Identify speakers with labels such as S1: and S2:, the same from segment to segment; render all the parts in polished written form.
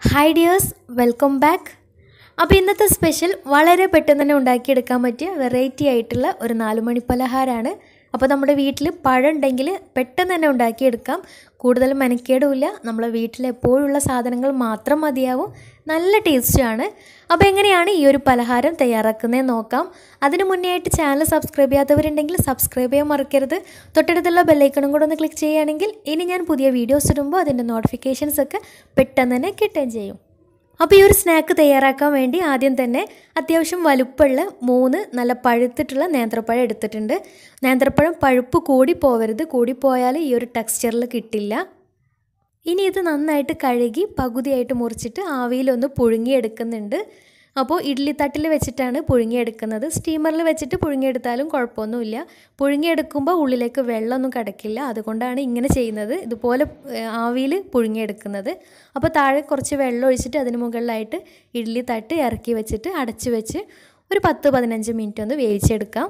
S1: Hi dears, welcome back. അപ്പോൾ ഇന്നത്തെ special വളരെ പെട്ടെന്ന് തന്നെ ഉണ്ടാക്കിയെടുക്കാൻ പറ്റിയ വെറൈറ്റി ആയിട്ടുള്ള ഒരു 4 മണി പലഹാരമാണ്. അപ്പോൾ നമ്മുടെ വീട്ടിൽ പഴം ഉണ്ടെങ്കിൽ പെട്ടെന്ന് തന്നെ ഉണ്ടാക്കിയെടുക്കാം. കൂടുതൽ മെനക്കേടുമില്ല. നമ്മളെ വീട്ടിൽ എപ്പോഴുള്ള സാധനങ്ങൾ മാത്രം മതിയാവും. നല്ല ടേസ്റ്റാണ്. അപ്പോൾ എങ്ങനെയാണ് ഈ ഒരു പലഹാരം തയ്യാറാക്കുന്നതെന്ന് നോക്കാം. അതിന് മുന്നേ ആയിട്ട് ചാനൽ സബ്സ്ക്രൈബ് ചെയ്യാത്തവരുണ്ടെങ്കിൽ സബ്സ്ക്രൈബ് ചെയ്യാൻ മറക്കരുത്. തൊട്ടടുത്തുള്ള ബെല്ലൈക്കണും കൂടെ ഒന്ന് ക്ലിക്ക് ചെയ്യുകയാണെങ്കിൽ ഇനി ഞാൻ പുതിയ വീഡിയോസ് ഇടുമ്പോൾ അതിൻ്റെ നോട്ടിഫിക്കേഷൻസ് ഒക്കെ പെട്ടെന്ന് തന്നെ കിട്ടുകയും ചെയ്യും. അപ്പോൾ ഈ ഒരു സ്നാക്ക് തയ്യാറാക്കാൻ വേണ്ടി ആദ്യം തന്നെ അത്യാവശ്യം വലുപ്പമുള്ള 3 നല്ല പഴുത്തിട്ടുള്ള നേന്ത്രപ്പഴം എടുത്തിട്ടുണ്ട്. നേന്ത്രപ്പഴം പഴുപ്പ് കൂടി പോവരുത്, കൂടിപ്പോയാൽ ഈ ഒരു ടെക്സ്ചറിൽ കിട്ടില്ല. ഇനി ഇത് നന്നായിട്ട് കഴുകി പകുതിയായിട്ട് മുറിച്ചിട്ട് ആവിയിലൊന്ന് പുഴുങ്ങിയെടുക്കുന്നുണ്ട്. അപ്പോൾ ഇഡ്ഡലി തട്ടിൽ വെച്ചിട്ടാണ് പുഴുങ്ങിയെടുക്കുന്നത്. സ്റ്റീമറിൽ വെച്ചിട്ട് പുഴുങ്ങിയെടുത്താലും കുഴപ്പമൊന്നുമില്ല. പുഴുങ്ങിയെടുക്കുമ്പോൾ ഉള്ളിലേക്ക് വെള്ളമൊന്നും കിടക്കില്ല. അതുകൊണ്ടാണ് ഇങ്ങനെ ചെയ്യുന്നത്, ഇതുപോലെ ആവിയിൽ പുഴുങ്ങിയെടുക്കുന്നത്. അപ്പോൾ താഴെ കുറച്ച് വെള്ളം ഒഴിച്ചിട്ട് അതിന് മുകളിലായിട്ട് ഇഡ്ഡലി തട്ട് ഇറക്കി വെച്ചിട്ട് അടച്ച് വെച്ച് ഒരു 10-15 മിനിറ്റ് ഒന്ന് വേവിച്ചെടുക്കാം.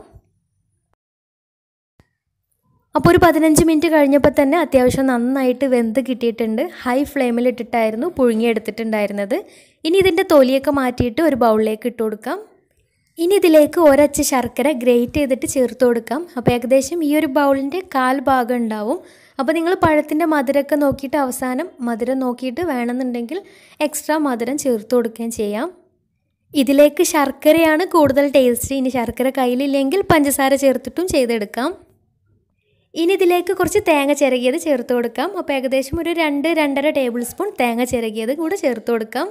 S1: അപ്പോൾ ഒരു 15 മിനിറ്റ് കഴിഞ്ഞപ്പോൾ തന്നെ അത്യാവശ്യം നന്നായിട്ട് വെന്ത് കിട്ടിയിട്ടുണ്ട്. ഹൈ ഫ്ലെയിമിലിട്ടിട്ടായിരുന്നു പുഴുങ്ങിയെടുത്തിട്ടുണ്ടായിരുന്നത്. ഇനി ഇതിൻ്റെ തൊലിയൊക്കെ മാറ്റിയിട്ട് ഒരു ബൗളിലേക്ക് ഇട്ട് കൊടുക്കാം. ഇനി ഇതിലേക്ക് ഒരച്ച് ശർക്കര ഗ്രേറ്റ് ചെയ്തിട്ട് ചേർത്ത് കൊടുക്കാം. അപ്പോൾ ഏകദേശം ഈ ഒരു ബൗളിൻ്റെ 1/4 ഭാഗം ഉണ്ടാവും. അപ്പോൾ നിങ്ങൾ പഴത്തിൻ്റെ മധുരമൊക്കെ നോക്കിയിട്ട് അവസാനം മധുരം നോക്കിയിട്ട് വേണമെന്നുണ്ടെങ്കിൽ എക്സ്ട്രാ മധുരം ചേർത്ത് കൊടുക്കുകയും ചെയ്യാം. ഇതിലേക്ക് ശർക്കരയാണ് കൂടുതൽ ടേസ്റ്റ്. ഇനി ശർക്കര കയ്യിലില്ലെങ്കിൽ പഞ്ചസാര ചേർത്തിട്ടും ചെയ്തെടുക്കാം. ഇനി ഇതിലേക്ക് കുറച്ച് തേങ്ങ ചിരകിയത് ചേർത്ത് കൊടുക്കാം. അപ്പോൾ ഏകദേശം ഒരു 2-2.5 ടേബിൾ സ്പൂൺ തേങ്ങ ചിരകിയത് കൂടെ ചേർത്ത് കൊടുക്കാം.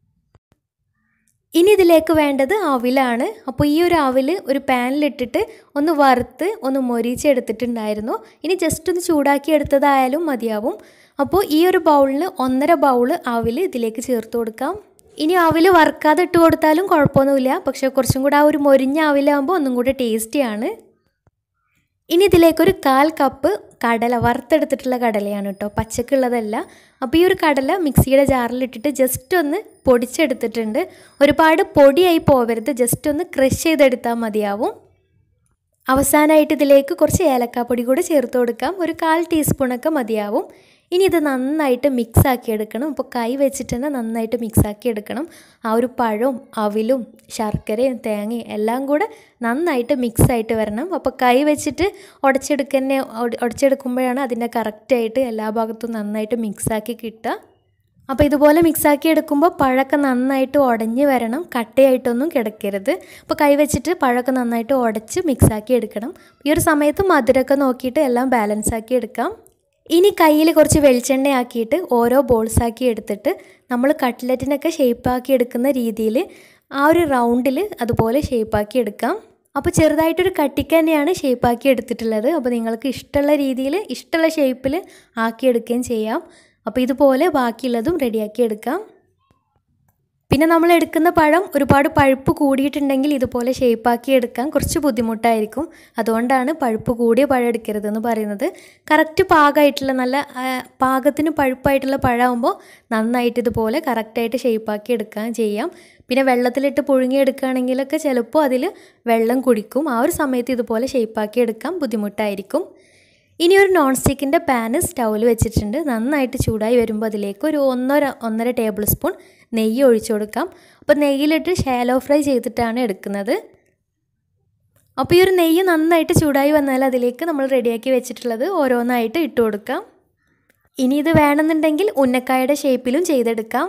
S1: ഇനി ഇതിലേക്ക് വേണ്ടത് അവിലാണ്. അപ്പോൾ ഈ ഒരു അവിൽ ഒരു പാനിലിട്ടിട്ട് ഒന്ന് വറുത്ത് ഒന്ന് മൊരിച്ചെടുത്തിട്ടുണ്ടായിരുന്നു. ഇനി ജസ്റ്റ് ഒന്ന് ചൂടാക്കി എടുത്തതായാലും മതിയാവും. അപ്പോൾ ഈ ഒരു ബൗളിന് 1.5 ബൗൾ അവിൽ ഇതിലേക്ക് ചേർത്ത് കൊടുക്കാം. ഇനി അവിൽ വറുക്കാതെ ഇട്ട് കൊടുത്താലും കുഴപ്പമൊന്നുമില്ല. പക്ഷേ കുറച്ചും കൂടെ ആ ഒരു മൊരിഞ്ഞ അവിലാകുമ്പോൾ ഒന്നും കൂടെ ടേസ്റ്റിയാണ്. ഇനി ഇതിലേക്കൊരു 1/4 കപ്പ് കടല, വറുത്തെടുത്തിട്ടുള്ള കടലയാണ് കേട്ടോ, പച്ചക്കുള്ളതല്ല. അപ്പോൾ ഈ ഒരു കടല മിക്സിയുടെ ജാറിലിട്ടിട്ട് ജസ്റ്റ് ഒന്ന് പൊടിച്ചെടുത്തിട്ടുണ്ട്. ഒരുപാട് പൊടിയായി പോവരുത്, ജസ്റ്റ് ഒന്ന് ക്രഷ് ചെയ്തെടുത്താൽ മതിയാവും. അവസാനമായിട്ട് ഇതിലേക്ക് കുറച്ച് ഏലക്കാപ്പൊടി കൂടെ ചേർത്ത് കൊടുക്കാം. ഒരു 1/4 ടീസ്പൂണൊക്കെ മതിയാവും. ഇനി ഇത് നന്നായിട്ട് മിക്സാക്കി എടുക്കണം. അപ്പോൾ കൈ വെച്ചിട്ട് തന്നെ നന്നായിട്ട് മിക്സാക്കി എടുക്കണം. ആ ഒരു പഴവും അവിലും ശർക്കരയും തേങ്ങയും എല്ലാം കൂടെ നന്നായിട്ട് മിക്സായിട്ട് വരണം. അപ്പോൾ കൈ വെച്ചിട്ട് ഉടച്ചെടുക്കുമ്പോഴാണ് അതിൻ്റെ കറക്റ്റായിട്ട് എല്ലാ ഭാഗത്തും നന്നായിട്ട് മിക്സാക്കി കിട്ടുക. അപ്പോൾ ഇതുപോലെ മിക്സാക്കി എടുക്കുമ്പോൾ പഴമൊക്കെ നന്നായിട്ട് ഉടഞ്ഞ് വരണം, കട്ടയായിട്ടൊന്നും കിടക്കരുത്. അപ്പോൾ കൈ വെച്ചിട്ട് പഴമൊക്കെ നന്നായിട്ട് ഉടച്ച് മിക്സാക്കി എടുക്കണം. ഈ ഒരു സമയത്ത് മധുരമൊക്കെ നോക്കിയിട്ട് എല്ലാം ബാലൻസാക്കി എടുക്കാം. ഇനി കയ്യിൽ കുറച്ച് വെളിച്ചെണ്ണയാക്കിയിട്ട് ഓരോ ബോൾസാക്കി എടുത്തിട്ട് നമ്മൾ കട്ട്ലറ്റിനൊക്കെ ഷേപ്പാക്കി എടുക്കുന്ന രീതിയിൽ ആ ഒരു റൗണ്ടിൽ അതുപോലെ ഷേപ്പാക്കി എടുക്കാം. അപ്പോൾ ചെറുതായിട്ടൊരു കട്ടിക്ക് തന്നെയാണ് ഷേപ്പാക്കി എടുത്തിട്ടുള്ളത്. അപ്പോൾ നിങ്ങൾക്ക് ഇഷ്ടമുള്ള രീതിയിൽ ഇഷ്ടമുള്ള ഷേപ്പിൽ ആക്കിയെടുക്കുകയും ചെയ്യാം. അപ്പോൾ ഇതുപോലെ ബാക്കിയുള്ളതും റെഡിയാക്കി എടുക്കാം. പിന്നെ നമ്മൾ എടുക്കുന്ന പഴം ഒരുപാട് പഴുപ്പ് കൂടിയിട്ടുണ്ടെങ്കിൽ ഇതുപോലെ ഷേപ്പാക്കി എടുക്കാൻ കുറച്ച് ബുദ്ധിമുട്ടായിരിക്കും. അതുകൊണ്ടാണ് പഴുപ്പ് കൂടിയ പഴം എടുക്കരുതെന്ന് പറയുന്നത്. കറക്റ്റ് പാകമായിട്ടുള്ള നല്ല പാകത്തിന് പഴുപ്പായിട്ടുള്ള പഴമാകുമ്പോൾ നന്നായിട്ട് ഇതുപോലെ കറക്റ്റായിട്ട് ഷേപ്പാക്കി എടുക്കാൻ ചെയ്യാം. പിന്നെ വെള്ളത്തിലിട്ട് പുഴുങ്ങിയെടുക്കുകയാണെങ്കിലൊക്കെ ചിലപ്പോൾ അതിൽ വെള്ളം കുടിക്കും. ആ ഒരു സമയത്ത് ഇതുപോലെ ഷേപ്പാക്കി എടുക്കാൻ ബുദ്ധിമുട്ടായിരിക്കും. ഇനി ഒരു നോൺ സ്റ്റിക്കിൻ്റെ പാന് സ്റ്റൗവിൽ വെച്ചിട്ടുണ്ട്. നന്നായിട്ട് ചൂടായി വരുമ്പോൾ അതിലേക്ക് ഒരു 1.5 ടേബിൾ സ്പൂൺ നെയ്യ് ഒഴിച്ചു കൊടുക്കാം. അപ്പോൾ നെയ്യിലിട്ട് ഷാലോ ഫ്രൈ ചെയ്തിട്ടാണ് എടുക്കുന്നത്. അപ്പോൾ ഈ ഒരു നെയ്യ് നന്നായിട്ട് ചൂടായി വന്നാൽ അതിലേക്ക് നമ്മൾ റെഡിയാക്കി വെച്ചിട്ടുള്ളത് ഓരോന്നായിട്ട് ഇട്ട് കൊടുക്കാം. ഇനി ഇത് വേണമെന്നുണ്ടെങ്കിൽ ഉന്നക്കായുടെ ഷേപ്പിലും ചെയ്തെടുക്കാം.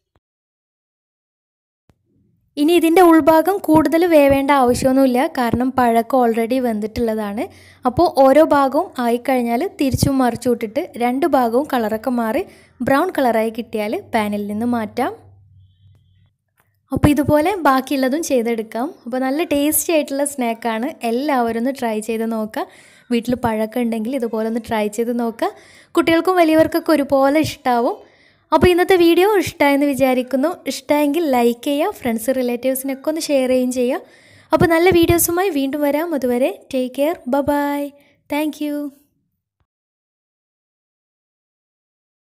S1: ഇനി ഇതിൻ്റെ ഉൾഭാഗം കൂടുതൽ വേവേണ്ട ആവശ്യമൊന്നുമില്ല, കാരണം പഴക്കം ഓൾറെഡി വെന്തിട്ടുള്ളതാണ്. അപ്പോൾ ഓരോ ഭാഗവും ആയിക്കഴിഞ്ഞാൽ തിരിച്ചും മറിച്ചും ഇട്ടിട്ട് 2 ഭാഗവും കളറൊക്കെ മാറി ബ്രൗൺ കളറായി കിട്ടിയാൽ പാനിൽ നിന്ന് മാറ്റാം. അപ്പോൾ ഇതുപോലെ ബാക്കിയുള്ളതും ചെയ്തെടുക്കാം. അപ്പോൾ നല്ല ടേസ്റ്റി ആയിട്ടുള്ള സ്നാക്കാണ്. എല്ലാവരും ഒന്ന് ട്രൈ ചെയ്ത് നോക്കുക. വീട്ടിൽ പഴക്കം ഉണ്ടെങ്കിൽ ഇതുപോലെ ഒന്ന് ട്രൈ ചെയ്ത് നോക്കുക. കുട്ടികൾക്കും വലിയവർക്കൊക്കെ ഒരുപോലെ ഇഷ്ടമാവും. അപ്പോൾ ഇന്നത്തെ വീഡിയോ ഇഷ്ടമായെന്ന് വിചാരിക്കുന്നു. ഇഷ്ടമായെങ്കിൽ ലൈക്ക് ചെയ്യുക, ഫ്രണ്ട്സ് റിലേറ്റീവ്സിനൊക്കെ ഒന്ന് ഷെയർ ചെയ്യുകയും ചെയ്യുക. അപ്പോൾ നല്ല വീഡിയോസുമായി വീണ്ടും വരാം. അതുവരെ take care, bye. Thank U.